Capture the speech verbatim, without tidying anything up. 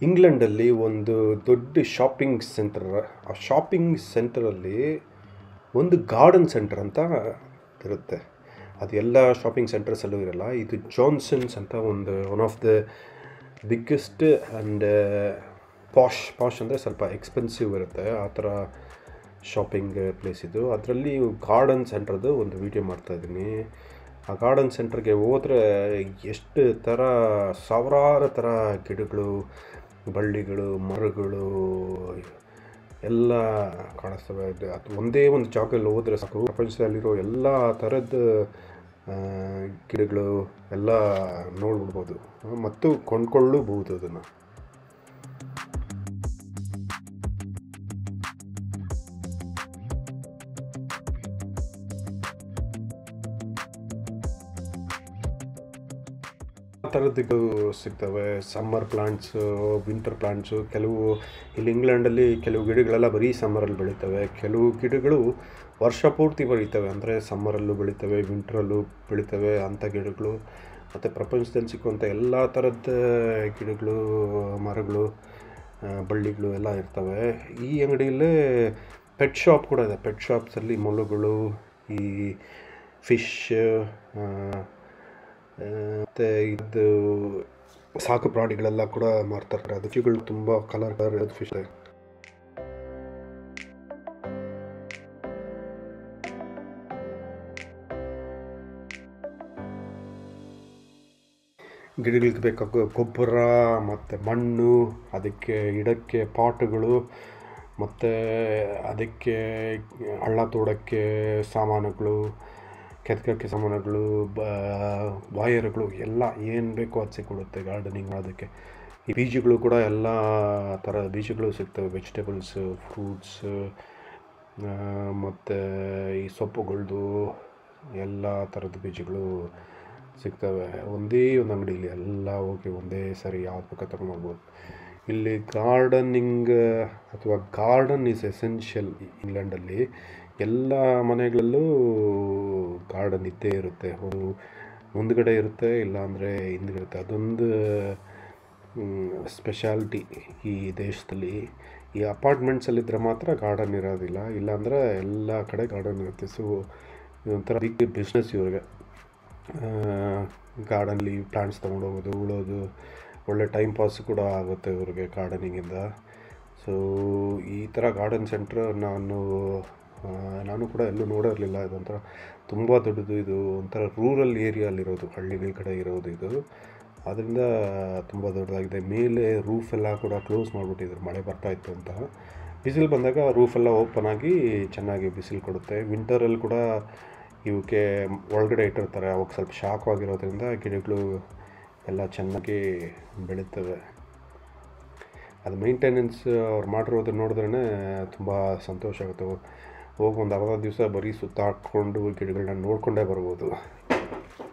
ಇಂಗ್ಲೆಂಡಲ್ಲಿ ಒಂದು ದೊಡ್ಡ shopping centre, ಆ ಶಾಪಿಂಗ್ ಸೆಂಟರಲ್ಲಿ ಒಂದು ಗಾರ್ಡನ್ ಸೆಂಟರ್ ಅಂತ ಇರುತ್ತೆ. ಅದು ಎಲ್ಲ ಶಾಪಿಂಗ್ ಸೆಂಟರ್ಸಲ್ಲೂ ಇರಲ್ಲ. ಇದು ಜಾನ್ಸನ್ಸ್ ಅಂತ ಒಂದು one of the biggest and posh posh ಅಂದರೆ ಸ್ವಲ್ಪ ಎಕ್ಸ್ಪೆನ್ಸಿವ್ ಇರುತ್ತೆ ಆ ಥರ ಶಾಪಿಂಗ್ ಪ್ಲೇಸ್ ಇದು. ಅದರಲ್ಲಿ ಗಾರ್ಡನ್ ಸೆಂಟ್ರದ್ದು ಒಂದು ವೀಡಿಯೋ ಮಾಡ್ತಾಯಿದ್ದೀನಿ. ಆ ಗಾರ್ಡನ್ ಸೆಂಟ್ರಿಗೆ ಹೋದರೆ ಎಷ್ಟು ಥರ ಸಾವಿರಾರು ಥರ ಗಿಡಗಳು, ಬಳ್ಳಿಗಳು, ಮರಗಳು ಎಲ್ಲ ಕಾಣಿಸ್ತವೆ. ಅದು ಒಂದೇ ಒಂದು ಜಾಗದಲ್ಲಿ ಹೋದರೆ ಸಾಕು, ಪ್ರಪಂಚದಲ್ಲಿರೋ ಎಲ್ಲ ಥರದ ಗಿಡಗಳು ಎಲ್ಲ ನೋಡ್ಬಿಡ್ಬೋದು ಮತ್ತು ಕೊಂಡ್ಕೊಳ್ಳಬಹುದು ಅದನ್ನು. ಆ ಥರದ್ದು ಸಿಗ್ತವೆ. Summer plants, winter plants. ಕೆಲವು ಇಲ್ಲಿ ಇಂಗ್ಲೆಂಡಲ್ಲಿ ಕೆಲವು ಗಿಡಗಳೆಲ್ಲ ಬರೀ ಸಮ್ಮರಲ್ಲಿ ಬೆಳೀತವೆ, ಕೆಲವು ಗಿಡಗಳು ವರ್ಷ ಪೂರ್ತಿ ಬೆಳೀತವೆ, ಅಂದರೆ ಸಮ್ಮರಲ್ಲೂ ಬೆಳೀತವೆ, ವಿಂಟ್ರಲ್ಲೂ ಬೆಳೀತವೆ ಅಂಥ ಗಿಡಗಳು. ಮತ್ತು ಪ್ರಪಂಚದಲ್ಲಿ ಸಿಕ್ಕುವಂಥ ಎಲ್ಲ ಥರದ ಗಿಡಗಳು, ಮರಗಳು, ಬಳ್ಳಿಗಳು ಎಲ್ಲ ಇರ್ತವೆ. ಈ ಅಂಗಡಿಯಲ್ಲೇ ಪೆಟ್ ಶಾಪ್ ಕೂಡ ಇದೆ. ಪೆಟ್ ಶಾಪ್ಸಲ್ಲಿ ಮೊಲಗಳು, ಈ ಫಿಶ್ ಮತ್ತು ಇದು ಸಾಕು ಪ್ರಾಣಿಗಳೆಲ್ಲ ಕೂಡ ಮಾರ್ತಾರೆ. ಅದಕ್ಕೆಗಳು ತುಂಬ ಕಲರ್ ಕಲರ್ ಫಿಶ್ ಇದೆ. ಗಿಡಗಳಿಗೆ ಬೇಕಾಗೋ ಗೊಬ್ಬರ ಮತ್ತು ಮಣ್ಣು, ಅದಕ್ಕೆ ಇಡಕ್ಕೆ ಪಾಟ್ಗಳು, ಮತ್ತು ಅದಕ್ಕೆ ಹಳ್ಳ ತೋಡೋಕ್ಕೆ ಸಾಮಾನುಗಳು, ಕೆತ್ಕೋಕ್ಕೆ ಸಾಮಾನುಗಳು, ಬ ವಾಯರ್ಗಳು ಎಲ್ಲ ಏನು ಬೇಕೋ ಅದು ಸಿಕ್ಬಿಡುತ್ತೆ ಗಾರ್ಡನಿಂಗ್ ಮಾಡೋದಕ್ಕೆ. ಈ ಬೀಜಗಳು ಕೂಡ ಎಲ್ಲ ಥರ ಬೀಜಗಳು ಸಿಗ್ತವೆ. ವೆಜಿಟೇಬಲ್ಸು, ಫ್ರೂಟ್ಸು ಮತ್ತು ಈ ಸೊಪ್ಪುಗಳದ್ದು ಎಲ್ಲ ಥರದ ಬೀಜಗಳು ಸಿಗ್ತವೆ ಒಂದೇ ಒಂದು ಅಂಗಡಿಯಲ್ಲಿ. ಎಲ್ಲ ಹೋಗಿ ಒಂದೇ ಸರಿ ಯಾವ್ದು ಬೇಕಾ ತಗೊಂಡ್ಬರ್ಬೋದು. ಇಲ್ಲಿ ಗಾರ್ಡನಿಂಗ್ ಅಥವಾ ಗಾರ್ಡನ್ ಈಸ್ ಎಸೆನ್ಷಿಯಲ್. ಇಂಗ್ಲೆಂಡಲ್ಲಿ ಎಲ್ಲ ಮನೆಗಳಲ್ಲೂ ಗಾರ್ಡನ್ ಇದ್ದೇ ಇರುತ್ತೆ. ಒಂದು ಮುಂದುಗಡೆ ಇರುತ್ತೆ, ಇಲ್ಲಾಂದರೆ ಹಿಂದುಗಡೆ ಇರುತ್ತೆ. ಅದೊಂದು ಸ್ಪೆಷಾಲಿಟಿ ಈ ದೇಶದಲ್ಲಿ. ಈ ಅಪಾರ್ಟ್ಮೆಂಟ್ಸಲ್ಲಿದ್ದರೆ ಮಾತ್ರ ಗಾರ್ಡನ್ ಇರೋದಿಲ್ಲ, ಇಲ್ಲಾಂದರೆ ಎಲ್ಲ ಕಡೆ ಗಾರ್ಡನ್ ಇರುತ್ತೆ. ಸೊ ಇದೊಂಥರ ಬಿಗ್ ಬಿಸ್ನೆಸ್ ಇವ್ರಿಗೆ. ಗಾರ್ಡನ್ಲಿ ಪ್ಲಾಂಟ್ಸ್ ತೊಗೊಂಡೋಗೋದು, ಉಳೋದು, ಒಳ್ಳೆ ಟೈಮ್ ಪಾಸ್ ಕೂಡ ಆಗುತ್ತೆ ಇವ್ರಿಗೆ ಗಾರ್ಡನಿಂಗಿಂದ. ಸೊ ಈ ಥರ ಗಾರ್ಡನ್ ಸೆಂಟ್ರ್ ನಾನು ನಾನು ಕೂಡ ಎಲ್ಲೂ ನೋಡಿರಲಿಲ್ಲ. ಇದೊಂಥರ ತುಂಬ ದೊಡ್ಡದು. ಇದು ಒಂಥರ ರೂರಲ್ ಏರಿಯಾಲಿರೋದು, ಹಳ್ಳಿಗಳ ಕಡೆ ಇರೋದು ಇದು. ಅದರಿಂದ ತುಂಬ ದೊಡ್ಡದಾಗಿದೆ. ಮೇಲೆ ರೂಫೆಲ್ಲ ಕೂಡ ಕ್ಲೋಸ್ ಮಾಡಿಬಿಟ್ಟಿದ್ರು, ಮಳೆ ಬರ್ತಾಯಿತ್ತು ಅಂತ. ಬಿಸಿಲು ಬಂದಾಗ ರೂಫೆಲ್ಲ ಓಪನ್ ಆಗಿ ಚೆನ್ನಾಗಿ ಬಿಸಿಲು ಕೊಡುತ್ತೆ. ವಿಂಟರಲ್ಲಿ ಕೂಡ ಇವಕ್ಕೆ ಒಳಗಡೆ ಇಟ್ಟಿರ್ತಾರೆ, ಅವಾಗ ಸ್ವಲ್ಪ ಶಾಖವಾಗಿರೋದ್ರಿಂದ ಗಿಡಗಳು ಎಲ್ಲ ಚೆನ್ನಾಗಿ ಬೆಳೀತವೆ. ಅದು ಮೇಂಟೆನೆನ್ಸ್ ಅವ್ರು ಮಾಡಿರೋದು ನೋಡಿದ್ರೇ ತುಂಬ ಸಂತೋಷ ಆಗುತ್ತೆ. ಹೋಗಿ ಒಂದು ಅರ್ಧ ದಿವಸ ಬರೀ ಸುತ್ತಾಡಿಕೊಂಡು ಗಿಡಗಳನ್ನ ನೋಡಿಕೊಂಡೇ ಬರ್ಬೋದು.